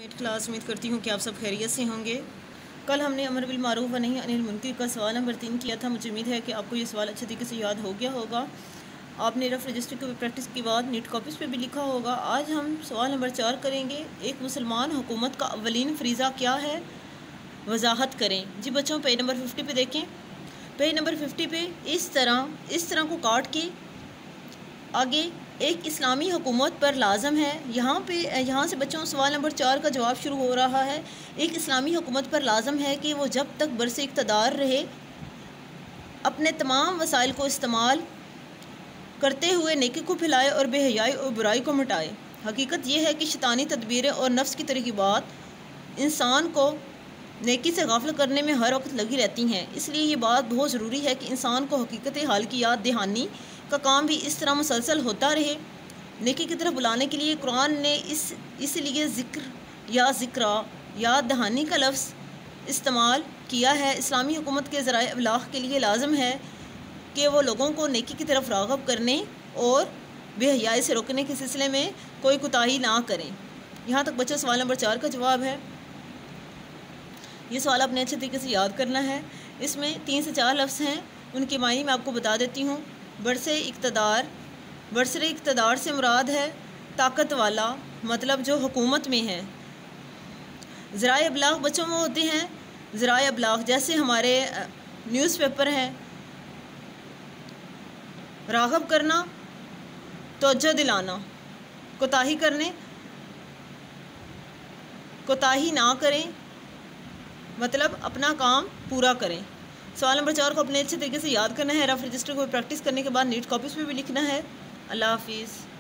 Meat class امید کرتی ہوں کہ آپ سب خیریت سے ہوں گے۔ کل ہم نے امر بالمعروف و نہی عن المنکر کا سوال نمبر 3 کیا تھا۔ مجھے امید ہے کہ آپ کو یہ سوال اچھے طریقے سے یاد ہو گیا ہوگا۔ آپ نے رف رجسٹر کی پریکٹس کے بعد نیٹ کاپیز پہ بھی لکھا ہوگا۔ آج ہم سوال نمبر 4 کریں گے۔ ایک مسلمان حکومت کا اولین فریضہ کیا ہے؟ وضاحت کریں۔ جی بچوں، پیج نمبر 50 پہ دیکھیں۔ پیج نمبر 50 پہ اس طرح کو کاٹ کے آگے ایک اسلامی حکومت پر لازم ہے۔ یہاں سے بچوں سوال نمبر 4 کا جواب شروع ہو رہا ہے۔ ایک اسلامی حکومت پر لازم ہے کہ وہ جب تک برس اقتدار رہے اپنے تمام وسائل کو استعمال کرتے ہوئے نیکی کو پھیلائے اور بے حیائی اور برائی کو مٹائے۔ حقیقت یہ ہے کہ شیطانی تدبیریں اور نفس کی ترغیبات انسان کو نیکی سے غافل کرنے میں ہر وقت لگی رہتی ہیں۔ اس لیے یہ بات بہت ضروری ہے کہ انسان کو حقیقت حال کی یاد دہانی کا کام بھی اس طرح مسلسل ہوتا رہے۔ نیکی کی طرف بلانے کے لیے قرآن نے اس لیے ذکر یا ذکرہ یاد دہانی کا لفظ استعمال کیا ہے۔ اسلامی حکومت کے ذرائع ابلاغ کے لیے لازم ہے کہ وہ لوگوں کو نیکی کی طرف راغب کرنے اور بے حیائی سے روکنے کے سلسلے میں کوئی کوتاہی نہ کریں۔ یہاں تک بچوں سوال نمبر 4 کا جواب ہے۔ یہ سوال آپ نے اچھے طریقے سے یاد کرنا ہے۔ اس میں 3 سے 4 لفظ ہیں، ان کے معنی میں آپ کو بتا دیتی ہوں۔ برسر اقتدار سے مراد ہے طاقت والا، مطلب جو حکومت میں ہے۔ ذرائع ابلاغ بچوں میں ہوتے ہیں ذرائع ابلاغ جیسے ہمارے نیوز پیپر ہیں۔ راغب کرنا، توجہ دلانا، کوتاہی نہ کریں، مطلب اپنا کام پورا کریں۔ سوال نمبر 4 کو اپنے اچھے طریقے سے یاد کرنا ہے۔ رف رجسٹر کو پریکٹس کرنے کے بعد نیٹ کاپیز پہ بھی لکھنا ہے۔ اللہ حافظ۔